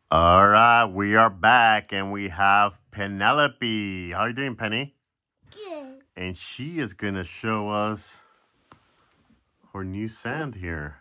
All right, we are back and we have Penelope. How you doing, Penny? Good. And she is going to show us her new sand here.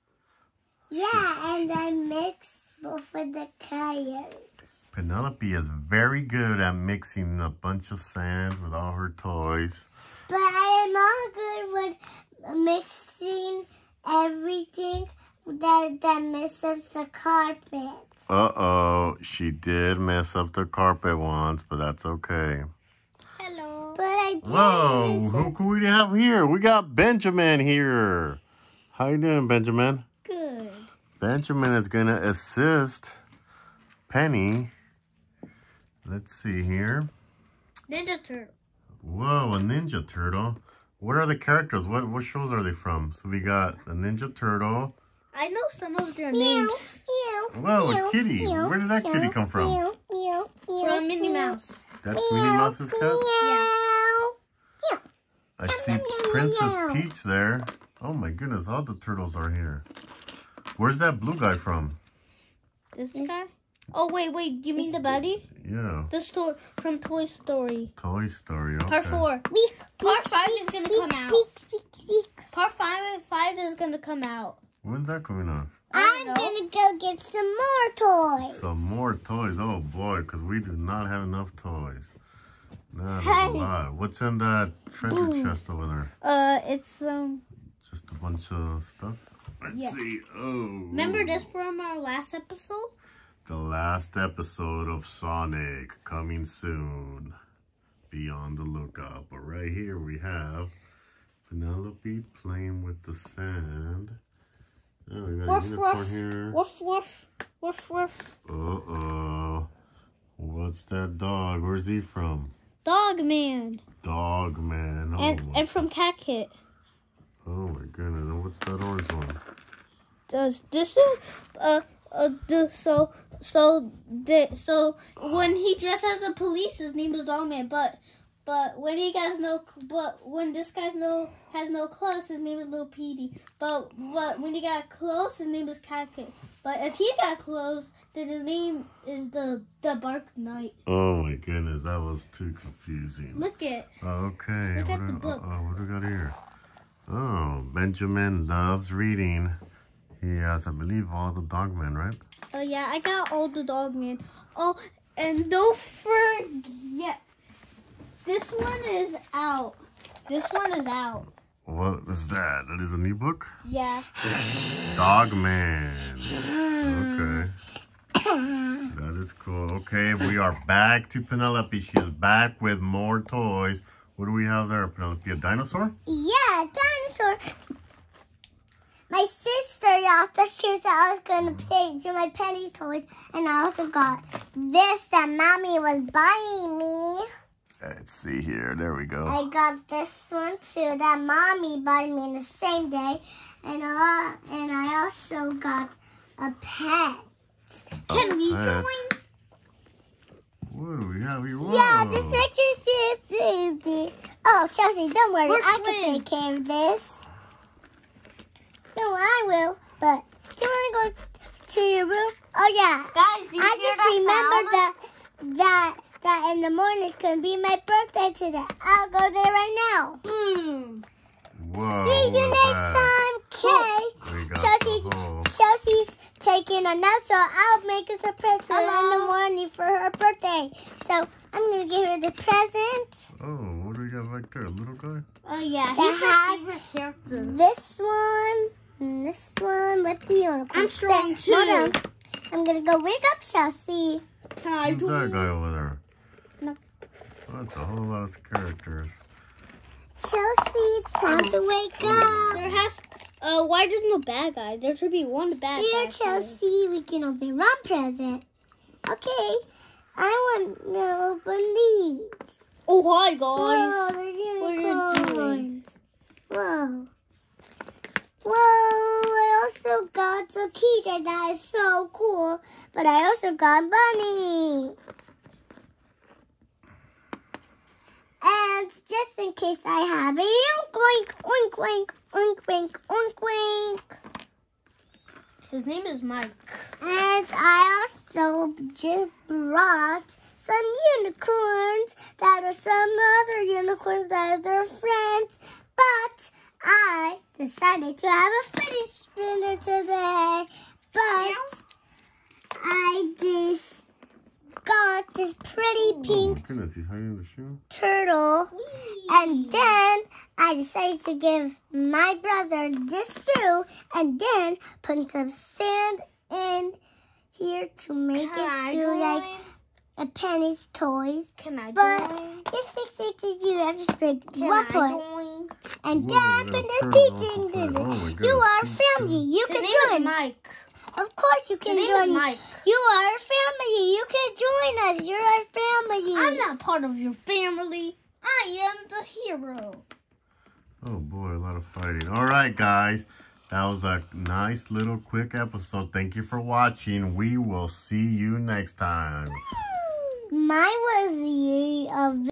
Yeah, and I mixed both of the colors. Penelope is very good at mixing a bunch of sand with all her toys. But I am not good with mixing everything that messes up the carpet. Uh-oh, she did mess up the carpet once, but that's okay. Hello. But I did. Whoa, who can we have here? We got Benjamin here. How you doing, Benjamin? Good. Benjamin is going to assist Penny. Let's see here. Ninja Turtle. Whoa, a Ninja Turtle. What are the characters? What shows are they from? So we got a Ninja Turtle. I know some of their names. Whoa, a kitty. Where did that kitty come from? From Minnie Mouse. That's Minnie Mouse's cat? Yeah. I see Princess Peach there. Oh my goodness, all the turtles are here. Where's that blue guy from? This guy? Oh, wait. Do you mean the buddy? Yeah. The story from Toy Story. Toy Story, okay. Part 4. Part 5 is going to come out. Part 5 is going to come out. When's that coming on? I'm going to go get some more toys. Some more toys. Oh boy, because we do not have enough toys. That is a lot. What's in that treasure chest over there? It's Just a bunch of stuff. Let's see. Oh. Remember this from our last episode? The last episode of Sonic coming soon. Be on the lookout. But right here we have Penelope playing with the sand. Oh, we got a unicorn here. Woof. Uh-oh. What's that dog? Where's he from? Dog Man. Dog Man. Oh, And from Cat Kit. oh my goodness. And what's that orange one? Does this so when he dressed as a police, his name was Dogman. But when this guy has no clothes, his name is Little Petey. But when he got clothes, his name is Cat Kit. But if he got clothes, then his name is the Bark Knight. Oh my goodness, that was too confusing. Look it. Okay. Look at the book. What do we got here? Oh, Benjamin loves reading. He has, I believe, all the Dogmen, right? Oh yeah, I got all the Dogman. Oh, and don't forget, this one is out. What is that? That is a new book? Yeah. Dogman. Okay. That is cool. Okay, we are back to Penelope. She is back with more toys. What do we have there, Penelope? A dinosaur? Yeah, dinosaur. My sister also shoes that I was going to play to my Penny toys. And I also got this that Mommy was buying me. Let's see here. There we go. I got this one too that Mommy bought me in the same day. And I also got a pet. Can we join? What do we have here? Whoa. Yeah, just make sure it's Oh, Chelsea, don't worry. I can take care of this. No, I will. But do you want to go to your room? Oh, yeah. Guys, do you I just remembered that in the morning it's going to be my birthday today. I'll go there right now. Whoa. See you next time, Kay. Chelsea's taking a nap, so I'll make us a present in the morning for her birthday. So I'm going to give her the present. Oh, what do we got back there? A little guy? Oh, yeah. That He's my favorite character. This one, and this one with the unicorn. I'm strong, too. Hold on. I'm going to go wake up Chelsea. Can I Who's that guy over there? No. Oh, that's a whole lot of characters. Chelsea, it's time to wake up. There has... why there's no bad guy? There should be one bad guy. Dear Chelsea, we can open one present. Okay. I want to open these. Oh, hi, Whoa, guys. there's What are you doing? unicorns. Whoa, I also got a keychain that is so cool. But I also got a bunny. And just in case I have a oink, oink, oink, oink, oink, oink, oink. His name is Mike. And I So just brought some unicorns that are some other unicorns that are their friends. But I decided to have a fidget spinner today. But I just got this pretty Oh pink my goodness, he's hiding in the shoe. turtle. And then I decided to give my brother this shoe and then put some sand in here to make it feel like a Penny's toys. Can I But join? it's 6 you have to pick Can one I point. join? And Whoa, then that put the turtle teaching also played. this. Oh my You goodness, are teach family. You His can name is join. Mike. Of course you His can name is join. Mike. You are family. You can join us. You're our family. I'm not part of your family. I am the hero. Oh boy, a lot of fighting. All right, guys. That was a nice little quick episode. Thank you for watching. We will see you next time. Mine was a